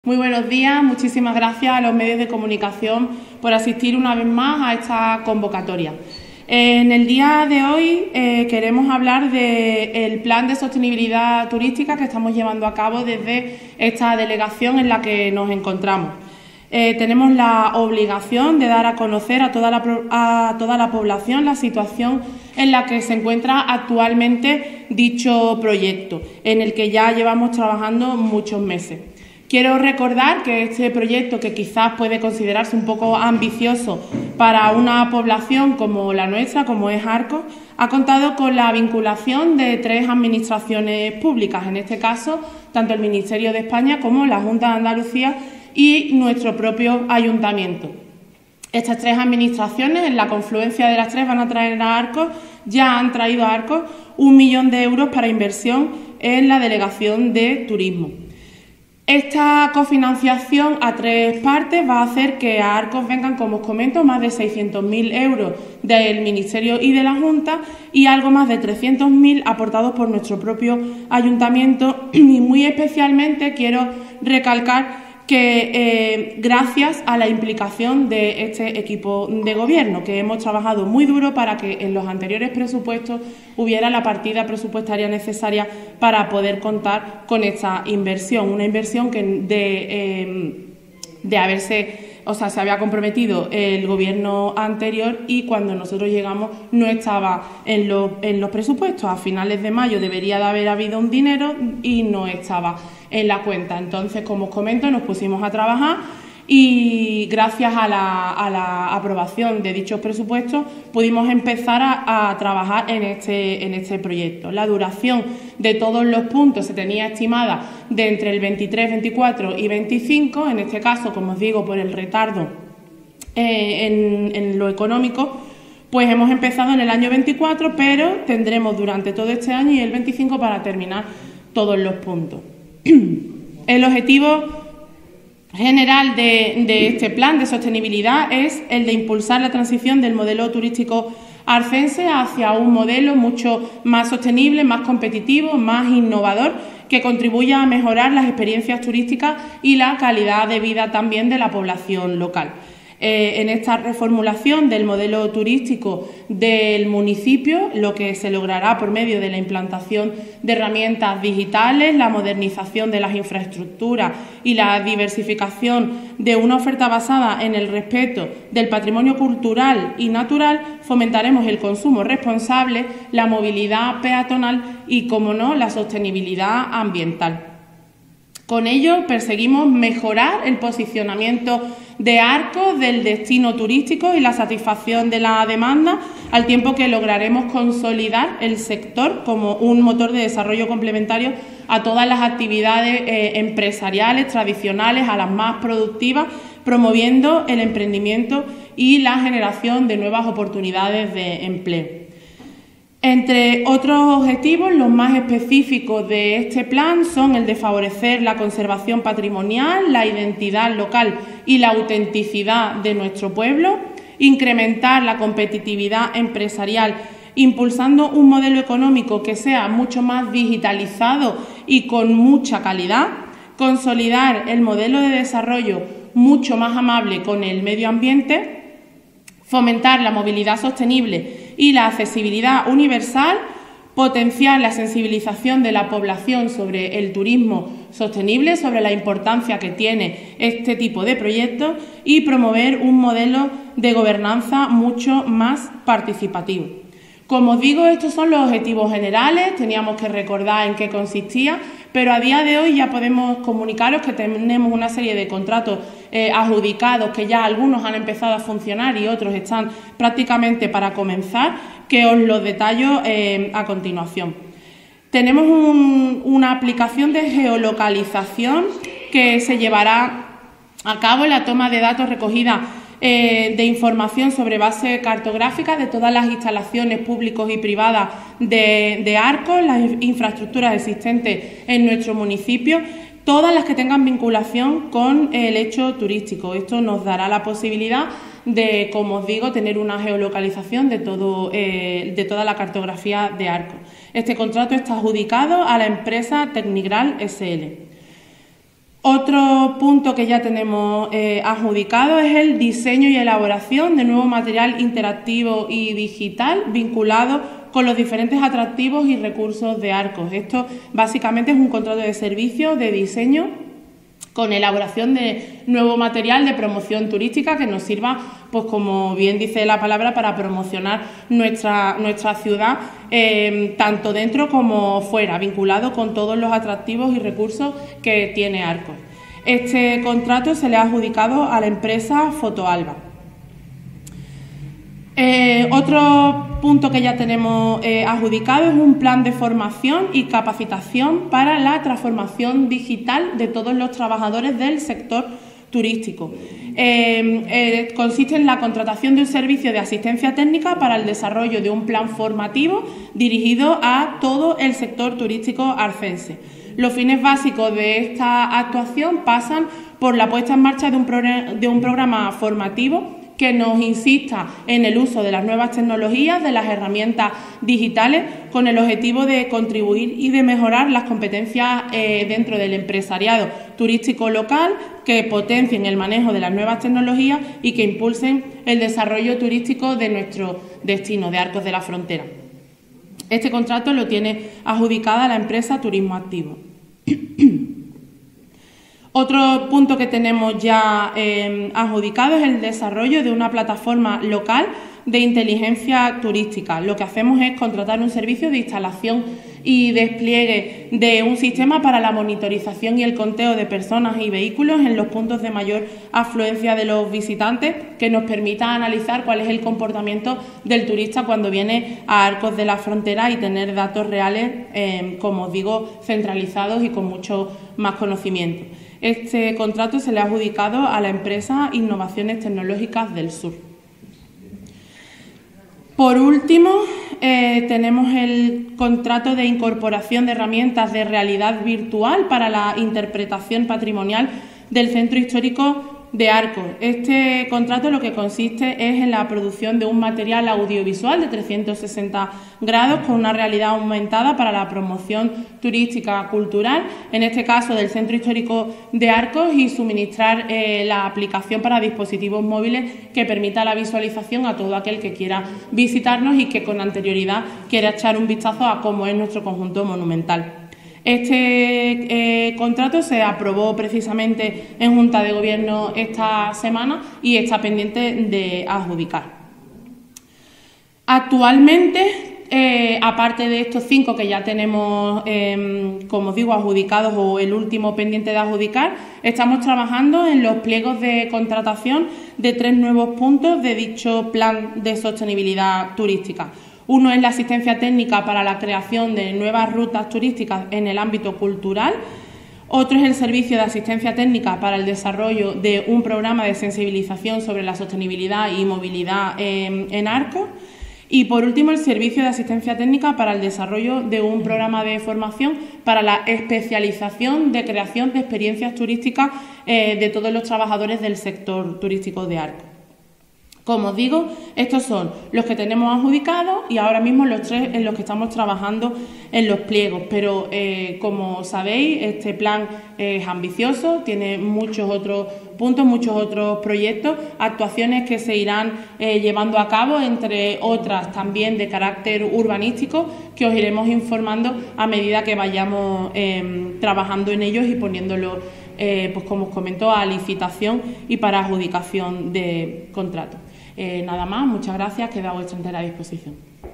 Muy buenos días, muchísimas gracias a los medios de comunicación por asistir una vez más a esta convocatoria. En el día de hoy queremos hablar del plan de sostenibilidad turística que estamos llevando a cabo desde esta delegación en la que nos encontramos. Tenemos la obligación de dar a conocer a toda la población la situación en la que se encuentra actualmente dicho proyecto, en el que ya llevamos trabajando muchos meses. Quiero recordar que este proyecto, que quizás puede considerarse un poco ambicioso para una población como la nuestra, como es Arcos, ha contado con la vinculación de 3 administraciones públicas, en este caso tanto el Ministerio de España como la Junta de Andalucía y nuestro propio ayuntamiento. Estas 3 administraciones, en la confluencia de las 3, van a traer a Arcos, ya han traído a Arcos 1 millón de euros para inversión en la delegación de turismo. Esta cofinanciación a 3 partes va a hacer que a Arcos vengan, como os comento, más de 600.000 euros del Ministerio y de la Junta y algo más de 300.000 aportados por nuestro propio ayuntamiento. Y muy especialmente quiero recalcar que gracias a la implicación de este equipo de gobierno, que hemos trabajado muy duro para que en los anteriores presupuestos hubiera la partida presupuestaria necesaria para poder contar con esta inversión, una inversión que se había comprometido el gobierno anterior y cuando nosotros llegamos no estaba en los presupuestos. A finales de mayo debería de haber habido un dinero y no estaba en la cuenta. Entonces, como os comento, nos pusimos a trabajar y gracias a la aprobación de dichos presupuestos pudimos empezar a trabajar en este proyecto. La duración de todos los puntos se tenía estimada de entre el 23, 24 y 25, en este caso, como os digo, por el retardo en lo económico, pues hemos empezado en el año 24, pero tendremos durante todo este año y el 25 para terminar todos los puntos. El objetivo general de este plan de sostenibilidad es el de impulsar la transición del modelo turístico arcense hacia un modelo mucho más sostenible, más competitivo, más innovador, que contribuya a mejorar las experiencias turísticas y la calidad de vida también de la población local. En esta reformulación del modelo turístico del municipio, lo que se logrará por medio de la implantación de herramientas digitales, la modernización de las infraestructuras y la diversificación de una oferta basada en el respeto del patrimonio cultural y natural, fomentaremos el consumo responsable, la movilidad peatonal y, como no, la sostenibilidad ambiental. Con ello perseguimos mejorar el posicionamiento de Arcos del destino turístico y la satisfacción de la demanda, al tiempo que lograremos consolidar el sector como un motor de desarrollo complementario a todas las actividades empresariales tradicionales, a las más productivas, promoviendo el emprendimiento y la generación de nuevas oportunidades de empleo. Entre otros objetivos, los más específicos de este plan son el de favorecer la conservación patrimonial, la identidad local y la autenticidad de nuestro pueblo, incrementar la competitividad empresarial, impulsando un modelo económico que sea mucho más digitalizado y con mucha calidad, consolidar el modelo de desarrollo mucho más amable con el medio ambiente, fomentar la movilidad sostenible y la accesibilidad universal, potenciar la sensibilización de la población sobre el turismo sostenible, sobre la importancia que tiene este tipo de proyectos y promover un modelo de gobernanza mucho más participativo. Como os digo, estos son los objetivos generales, teníamos que recordar en qué consistía, pero a día de hoy ya podemos comunicaros que tenemos una serie de contratos adjudicados, que ya algunos han empezado a funcionar y otros están prácticamente para comenzar, que os los detallo a continuación. Tenemos una aplicación de geolocalización que se llevará a cabo en la toma de datos recogida de información sobre base cartográfica de todas las instalaciones públicas y privadas de Arcos, las infraestructuras existentes en nuestro municipio, todas las que tengan vinculación con el hecho turístico. Esto nos dará la posibilidad de, como os digo, tener una geolocalización de toda la cartografía de Arcos. Este contrato está adjudicado a la empresa Tecnigral SL. Otro punto que ya tenemos adjudicado es el diseño y elaboración de nuevo material interactivo y digital vinculado con los diferentes atractivos y recursos de Arcos. Esto básicamente es un contrato de servicio de diseño con elaboración de nuevo material de promoción turística que nos sirva, pues como bien dice la palabra, para promocionar nuestra ciudad, tanto dentro como fuera, vinculado con todos los atractivos y recursos que tiene Arcos. Este contrato se le ha adjudicado a la empresa Fotoalba. Otro punto que ya tenemos adjudicado es un plan de formación y capacitación para la transformación digital de todos los trabajadores del sector turístico. Consiste en la contratación de un servicio de asistencia técnica para el desarrollo de un plan formativo dirigido a todo el sector turístico arcense. Los fines básicos de esta actuación pasan por la puesta en marcha de un programa formativo que nos insista en el uso de las nuevas tecnologías, de las herramientas digitales, con el objetivo de contribuir y de mejorar las competencias dentro del empresariado turístico local, que potencien el manejo de las nuevas tecnologías y que impulsen el desarrollo turístico de nuestro destino, de Arcos de la Frontera. Este contrato lo tiene adjudicada la empresa Turismo Activo. Otro punto que tenemos ya adjudicado es el desarrollo de una plataforma local de inteligencia turística. Lo que hacemos es contratar un servicio de instalación y despliegue de un sistema para la monitorización y el conteo de personas y vehículos en los puntos de mayor afluencia de los visitantes, que nos permita analizar cuál es el comportamiento del turista cuando viene a Arcos de la Frontera y tener datos reales, como os digo, centralizados y con mucho más conocimiento. Este contrato se le ha adjudicado a la empresa Innovaciones Tecnológicas del Sur. Por último, tenemos el contrato de incorporación de herramientas de realidad virtual para la interpretación patrimonial del Centro Histórico de Arcos. Este contrato lo que consiste es en la producción de un material audiovisual de 360 grados con una realidad aumentada para la promoción turística cultural, en este caso del Centro Histórico de Arcos, y suministrar la aplicación para dispositivos móviles que permita la visualización a todo aquel que quiera visitarnos y que con anterioridad quiera echar un vistazo a cómo es nuestro conjunto monumental. Este contrato se aprobó precisamente en Junta de Gobierno esta semana y está pendiente de adjudicar. Actualmente, aparte de estos 5 que ya tenemos, como os digo, adjudicados o el último pendiente de adjudicar, estamos trabajando en los pliegos de contratación de 3 nuevos puntos de dicho plan de sostenibilidad turística. Uno es la asistencia técnica para la creación de nuevas rutas turísticas en el ámbito cultural. Otro es el servicio de asistencia técnica para el desarrollo de un programa de sensibilización sobre la sostenibilidad y movilidad en Arcos. Y por último, el servicio de asistencia técnica para el desarrollo de un programa de formación para la especialización de creación de experiencias turísticas de todos los trabajadores del sector turístico de Arcos. Como os digo, estos son los que tenemos adjudicados y ahora mismo los 3 en los que estamos trabajando en los pliegos. Pero, como sabéis, este plan es ambicioso, tiene muchos otros puntos, muchos otros proyectos, actuaciones que se irán llevando a cabo, entre otras también de carácter urbanístico, que os iremos informando a medida que vayamos trabajando en ellos y poniéndolos, pues como os comento, a licitación y para adjudicación de contrato. Nada más, muchas gracias, queda a vuestra entera disposición.